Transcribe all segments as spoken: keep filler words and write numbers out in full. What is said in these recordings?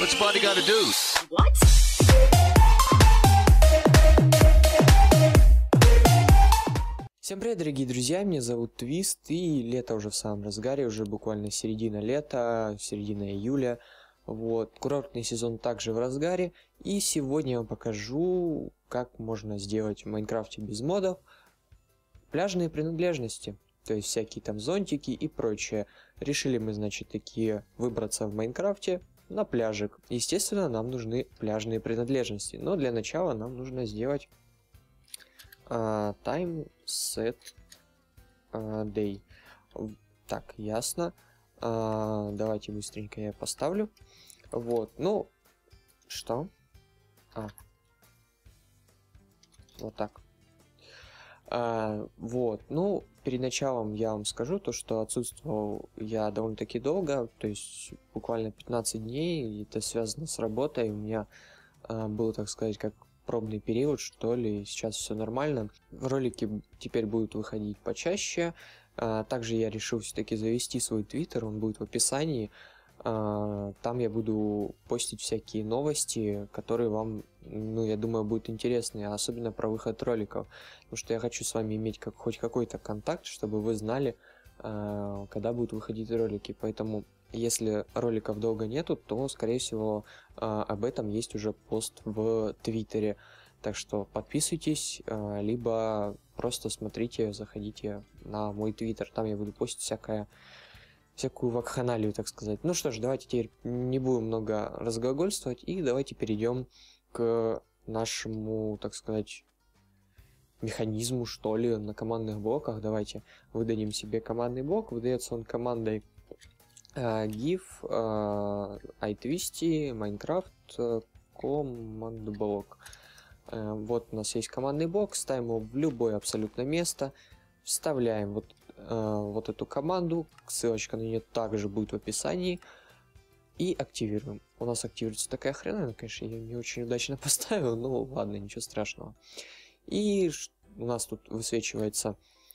what spotty gotta do? What? Всем привет, дорогие друзья, меня зовут Твист, и лето уже в самом разгаре, уже буквально середина лета, середина июля. Вот, курортный сезон также в разгаре, и сегодня я вам покажу, как можно сделать в Майнкрафте без модов пляжные принадлежности, то есть всякие там зонтики и прочее. Решили мы, значит, такие выбраться в Майнкрафте на пляжик. Естественно, нам нужны пляжные принадлежности, но для начала нам нужно сделать Uh, time set uh, day. Так, ясно. Uh, давайте быстренько я поставлю. Вот, ну, что? А. Вот так. Uh, вот, ну, перед началом я вам скажу то, что отсутствовал я довольно-таки долго, то есть буквально пятнадцать дней, и это связано с работой. У меня uh, было, так сказать, как пробный период, что ли, сейчас все нормально. Ролики теперь будут выходить почаще. А, также я решил все-таки завести свой твиттер, он будет в описании. А, там я буду постить всякие новости, которые вам, ну, я думаю, будут интересны, особенно про выход роликов. Потому что я хочу с вами иметь как, хоть какой-то контакт, чтобы вы знали, а, когда будут выходить ролики. Поэтому если роликов долго нету, то, скорее всего, об этом есть уже пост в Твиттере. Так что подписывайтесь, либо просто смотрите, заходите на мой Твиттер. Там я буду постить всякое, всякую вакханалию, так сказать. Ну что ж, давайте теперь не будем много разглагольствовать, и давайте перейдем к нашему, так сказать, механизму, что ли, на командных блоках. Давайте выдадим себе командный блок. Выдается он командой Uh, give uh, iTwisty Minecraft uh, command block. Uh, вот у нас есть командный блок, ставим его в любое абсолютно место, вставляем вот, uh, вот эту команду, ссылочка на нее также будет в описании, и активируем. У нас активируется такая хрена, конечно, я ее не очень удачно поставил, но ладно, ничего страшного. И у нас тут высвечивается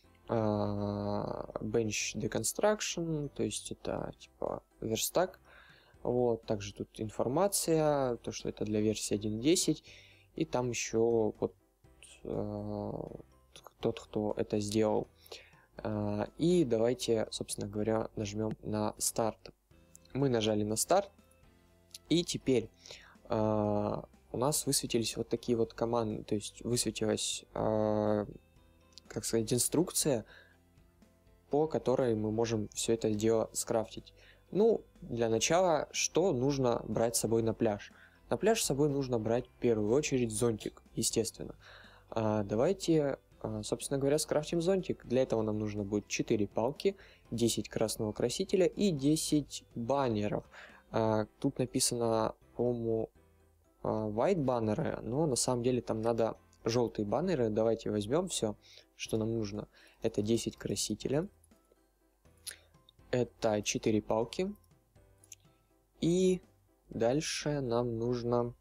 Uh, bench deconstruction, то есть это типа верстак. Вот, также тут информация, то что это для версии один точка десять, и там еще вот uh, тот, кто это сделал. Uh, и давайте, собственно говоря, нажмем на старт. Мы нажали на старт, и теперь uh, у нас высветились вот такие вот команды, то есть высветилась uh, как сказать, инструкция, по которой мы можем все это дело скрафтить. Ну, для начала, что нужно брать с собой на пляж? На пляж с собой нужно брать в первую очередь зонтик, естественно. А, давайте, а, собственно говоря, скрафтим зонтик. Для этого нам нужно будет четыре палки, десять красного красителя и десять баннеров. А, тут написано, по-моему, white баннеры, но на самом деле там надо желтые баннеры. Давайте возьмем все, что нам нужно. Это десять красителя, это четыре палки, и дальше нам нужно...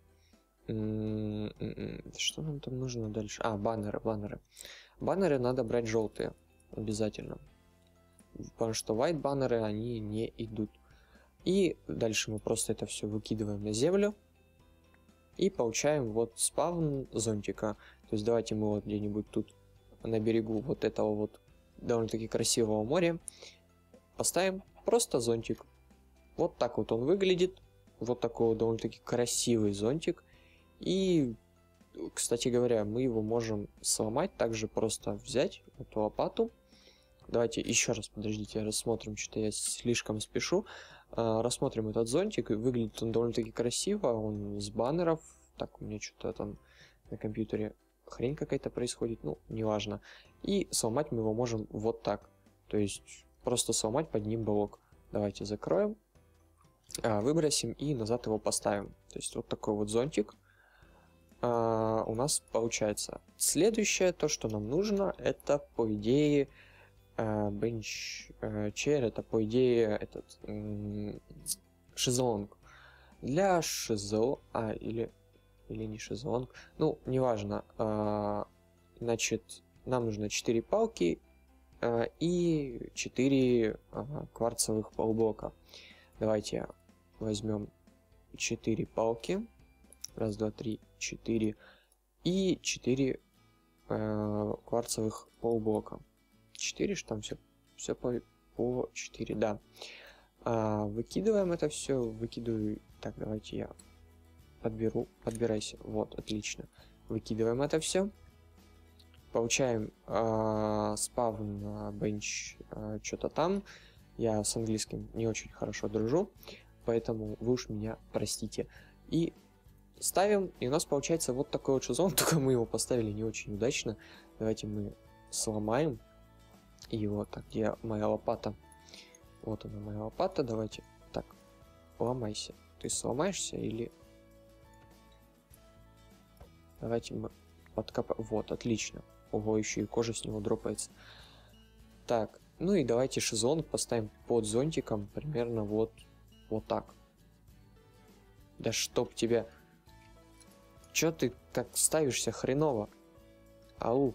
Что нам там нужно дальше? А, баннеры, баннеры. Баннеры надо брать желтые, обязательно. Потому что white баннеры, они не идут. И дальше мы просто это все выкидываем на землю. И получаем вот спавн зонтика. То есть давайте мы вот где-нибудь тут на берегу вот этого вот довольно-таки красивого моря поставим просто зонтик. Вот так вот он выглядит. Вот такой вот довольно-таки красивый зонтик. И, кстати говоря, мы его можем сломать. Также просто взять эту лопату. Давайте еще раз, подождите, рассмотрим, что-то я слишком спешу. Uh, рассмотрим этот зонтик. Выглядит он довольно-таки красиво. Он с баннеров. Так, у меня что-то там на компьютере хрень какая-то происходит. Ну, неважно. И сломать мы его можем вот так. То есть просто сломать под ним блок. Давайте закроем. Uh, выбросим и назад его поставим. То есть вот такой вот зонтик uh, у нас получается. Следующее, то, что нам нужно, это, по идее, бенч uh, chair, это по идее этот um, шезлонг. Для шезлонга, а или или не шезлонг, ну неважно. Uh, значит, нам нужно четыре палки uh, и четыре uh, кварцевых полблока. Давайте возьмем четыре палки. Раз, два, три, четыре. И четыре э, кварцевых полублока. четыре, что там все, все по, по четыре, да. А, выкидываем это все, выкидываю. Так, давайте я подберу, подбирайся. Вот, отлично. Выкидываем это все. Получаем э, спавн на бенч э, что-то там. Я с английским не очень хорошо дружу, поэтому вы уж меня простите. И ставим, и у нас получается вот такой вот шезлонг, только мы его поставили не очень удачно. Давайте мы сломаем его. Так, где моя лопата? Вот она, моя лопата. Давайте, так, ломайся. Ты сломаешься или... Давайте мы подкопаем. Вот, отлично. Ого, еще и кожа с него дропается. Так, ну и давайте шезлонг поставим под зонтиком, примерно вот, вот так. Да чтоб тебя... Чё ты так ставишься хреново? Ау.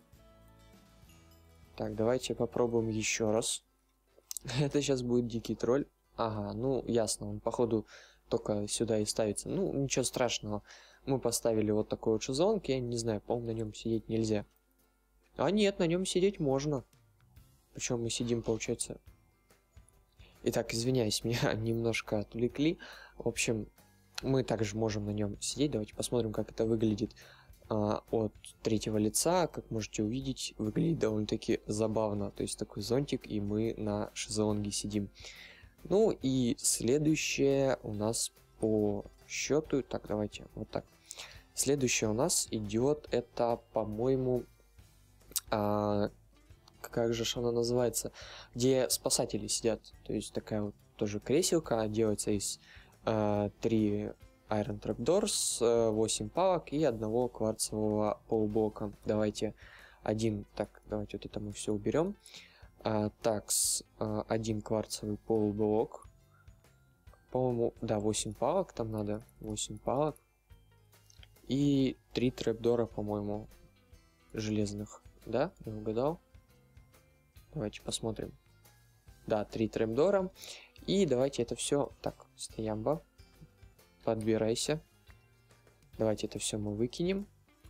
Так, давайте попробуем еще раз. Это сейчас будет дикий тролль. Ага, ну ясно, он походу только сюда и ставится. Ну, ничего страшного. Мы поставили вот такой вот шезлонг, я не знаю, по-моему, на нем сидеть нельзя. А нет, на нем сидеть можно. Причем мы сидим, получается... Итак, извиняюсь, меня немножко отвлекли. В общем, мы также можем на нем сидеть. Давайте посмотрим, как это выглядит а, от третьего лица. Как можете увидеть, выглядит довольно-таки забавно. То есть такой зонтик, и мы на шезлонге сидим. Ну и следующее у нас по счету... Так, давайте вот так. Следующее у нас идет, это, по-моему... А, как же она называется, где спасатели сидят, то есть такая вот тоже креселка, делается из э, три Iron Trapdoors, восемь палок и одного кварцевого полублока. Давайте один, так, давайте вот это мы все уберем. А, так, с, а, один кварцевый полублок, по-моему, да, восемь палок там надо, восемь палок и три трапдора, по-моему, железных, да, я угадал. Давайте посмотрим. Да, три трапдора. И давайте это все... Так, стоямба. Подбирайся. Давайте это все мы выкинем.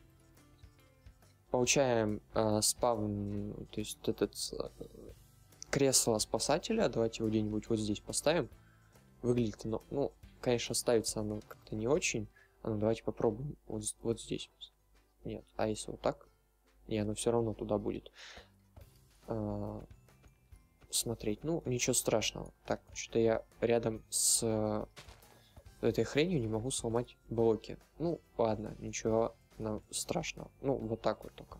Получаем э, спавн, то есть этот э, кресло спасателя. Давайте его где-нибудь вот здесь поставим. Выглядит оно... Ну, конечно, ставится оно как-то не очень. А ну, давайте попробуем вот, вот здесь. Нет, а если вот так? Не, оно все равно туда будет. Смотреть, ну ничего страшного. Так, что-то я рядом с этой хренью не могу сломать блоки. Ну ладно, ничего страшного. Ну вот так вот только.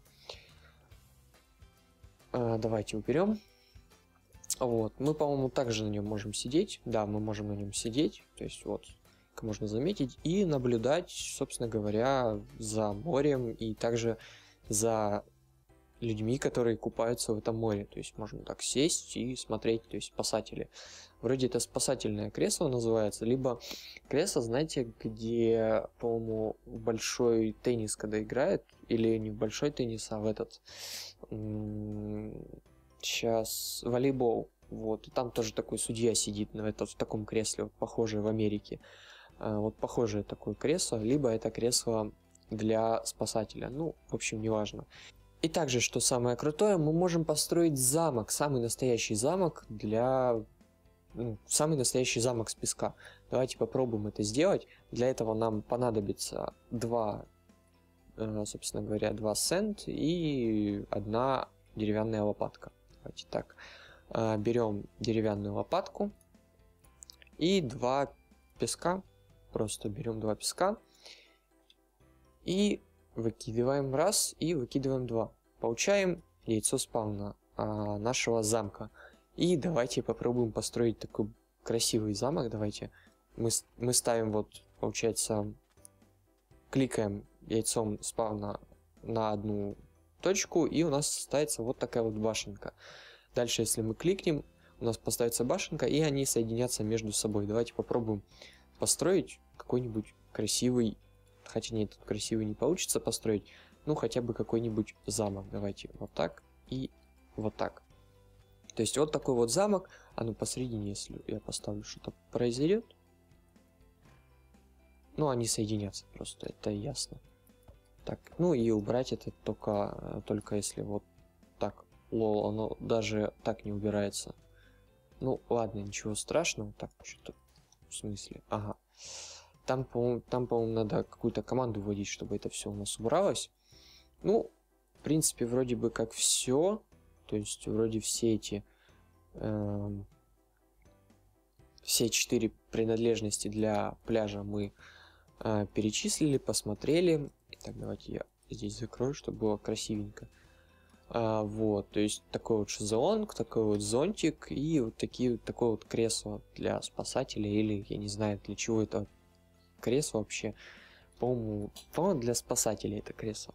А, давайте уберем. Вот, мы, по-моему, также на нем можем сидеть. Да, мы можем на нем сидеть. То есть вот, как можно заметить, и наблюдать, собственно говоря, за морем и также за людьми, которые купаются в этом море. То есть можно так сесть и смотреть, то есть спасатели. Вроде это спасательное кресло называется, либо кресло, знаете, где, по-моему, большой теннис, когда играет, или не в большой теннис, а в этот, сейчас, волейбол. Вот, и там тоже такой судья сидит на это, в таком кресле, вот, похожее в Америке. Вот похожее такое кресло, либо это кресло для спасателя. Ну, в общем, неважно. И также, что самое крутое, мы можем построить замок, самый настоящий замок для... Ну, самый настоящий замок с песка. Давайте попробуем это сделать. Для этого нам понадобится два, собственно говоря, два сэнд и одна деревянная лопатка. Давайте так. Берем деревянную лопатку и два песка. Просто берем два песка и... Выкидываем раз и выкидываем два. Получаем яйцо спавна а, нашего замка. И давайте попробуем построить такой красивый замок. Давайте мы, мы ставим вот, получается, кликаем яйцом спавна на одну точку, и у нас ставится вот такая вот башенка. Дальше, если мы кликнем, у нас поставится башенка, и они соединятся между собой. Давайте попробуем построить какой-нибудь красивый... Хотя нет, тут красиво не получится построить. Ну, хотя бы какой-нибудь замок. Давайте вот так и вот так. То есть вот такой вот замок. А ну посередине, если я поставлю, что-то произойдет. Ну, они соединятся просто, это ясно. Так, ну и убрать это только, только если вот так. Лол, оно даже так не убирается. Ну, ладно, ничего страшного. Так, что-то в смысле. Ага. Там, по-моему, там, по-моему, надо какую-то команду вводить, чтобы это все у нас убралось. Ну, в принципе, вроде бы как все. То есть, вроде все эти... Эм, все четыре принадлежности для пляжа мы э, перечислили, посмотрели. Так, давайте я здесь закрою, чтобы было красивенько. А, вот, то есть такой вот шезлонг, такой вот зонтик и вот такие вот такое вот кресло для спасателя, или я не знаю, для чего это кресло вообще. По-моему, по-моему, для спасателей это кресло.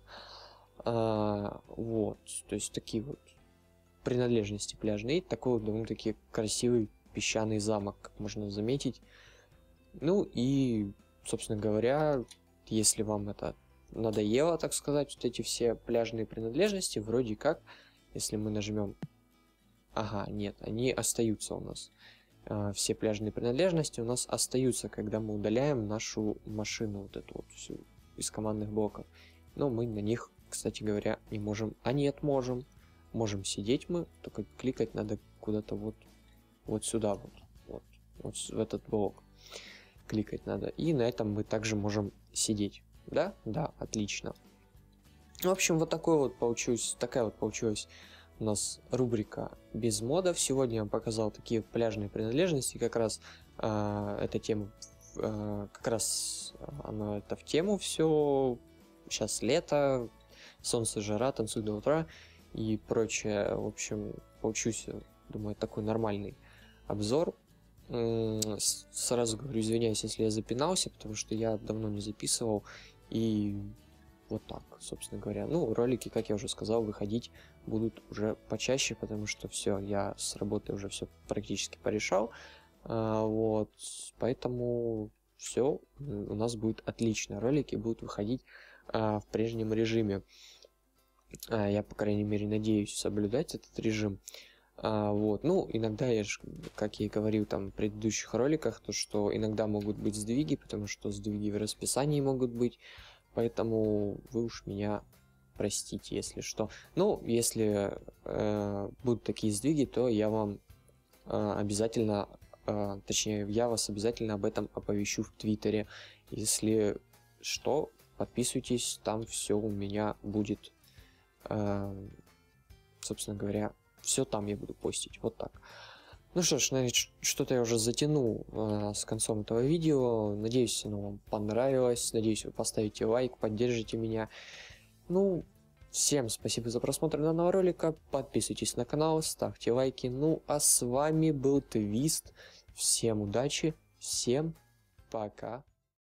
А, вот, то есть такие вот принадлежности пляжные. И такой вот довольно-таки красивый песчаный замок, как можно заметить. Ну и, собственно говоря, если вам это надоело, так сказать, вот эти все пляжные принадлежности, вроде как, если мы нажмем... Ага, нет, они остаются у нас. А, все пляжные принадлежности у нас остаются, когда мы удаляем нашу машину, вот эту вот всю, из командных блоков. Но мы на них, кстати говоря, не можем... А нет, можем. Можем сидеть мы, только кликать надо куда-то вот, вот сюда, вот, вот, вот в этот блок. Кликать надо. И на этом мы также можем сидеть. Да? Да, отлично. В общем, вот такой вот получилась, такая вот получилась у нас рубрика без модов. Сегодня я вам показал такие пляжные принадлежности, как раз э, эта тема, э, как раз оно это в тему все. Сейчас лето, солнце, жара, танцуй до утра и прочее. В общем, получился, думаю, такой нормальный обзор. Сразу говорю, извиняюсь, если я запинался, потому что я давно не записывал. И вот так, собственно говоря. Ну, ролики, как я уже сказал, выходить будут уже почаще, потому что все, я с работы уже все практически порешал. А, вот, поэтому все у нас будет отлично. Ролики будут выходить а, в прежнем режиме. А, я, по крайней мере, надеюсь соблюдать этот режим. А, вот, ну, иногда я же, как я и говорил там в предыдущих роликах, то что иногда могут быть сдвиги, потому что сдвиги в расписании могут быть, поэтому вы уж меня простите, если что. Ну, если э, будут такие сдвиги, то я вам э, обязательно, э, точнее, я вас обязательно об этом оповещу в Твиттере. Если что, подписывайтесь, там все у меня будет, э, собственно говоря, все там я буду постить, вот так. Ну что ж, наверное, что-то я уже затянул э, с концом этого видео. Надеюсь, оно вам понравилось. Надеюсь, вы поставите лайк, поддержите меня. Ну, всем спасибо за просмотр данного ролика. Подписывайтесь на канал, ставьте лайки. Ну, а с вами был Твист. Всем удачи, всем пока.